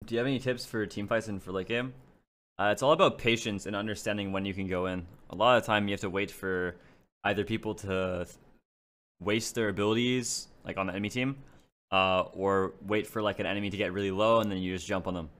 do you have any tips for team fights and for late game? It's all about patience and understanding when you can go in. A lot of the time, you have to wait for either people to waste their abilities, like on the enemy team, or wait for like an enemy to get really low and then you just jump on them.